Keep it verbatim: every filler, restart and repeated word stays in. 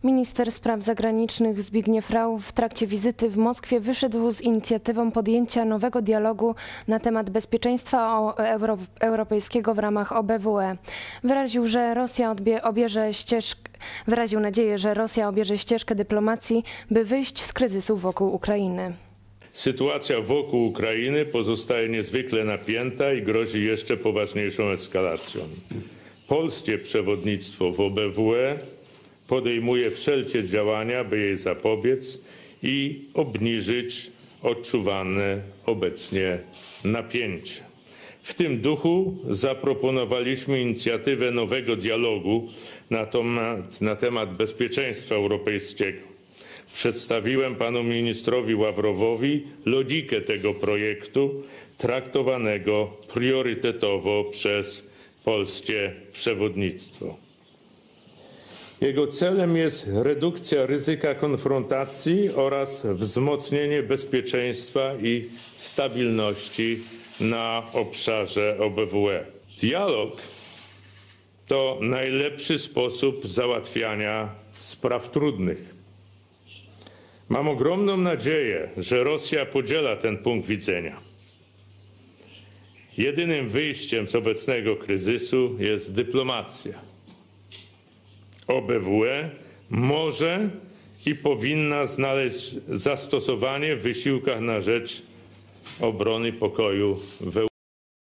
Minister spraw zagranicznych Zbigniew Rau w trakcie wizyty w Moskwie wyszedł z inicjatywą podjęcia nowego dialogu na temat bezpieczeństwa euro, europejskiego w ramach O B W E. Wyraził, że Rosja odbie, obierze ścieżkę, wyraził nadzieję, że Rosja obierze ścieżkę dyplomacji, by wyjść z kryzysu wokół Ukrainy. Sytuacja wokół Ukrainy pozostaje niezwykle napięta i grozi jeszcze poważniejszą eskalacją. Polskie przewodnictwo w O B W E podejmuje wszelkie działania, by jej zapobiec i obniżyć odczuwane obecnie napięcie. W tym duchu zaproponowaliśmy inicjatywę nowego dialogu na temat, na temat bezpieczeństwa europejskiego. Przedstawiłem panu ministrowi Ławrowowi logikę tego projektu, traktowanego priorytetowo przez polskie przewodnictwo. Jego celem jest redukcja ryzyka konfrontacji oraz wzmocnienie bezpieczeństwa i stabilności na obszarze O B W E. Dialog to najlepszy sposób załatwiania spraw trudnych. Mam ogromną nadzieję, że Rosja podziela ten punkt widzenia. Jedynym wyjściem z obecnego kryzysu jest dyplomacja. O B W E może i powinna znaleźć zastosowanie w wysiłkach na rzecz obrony pokoju w Europie.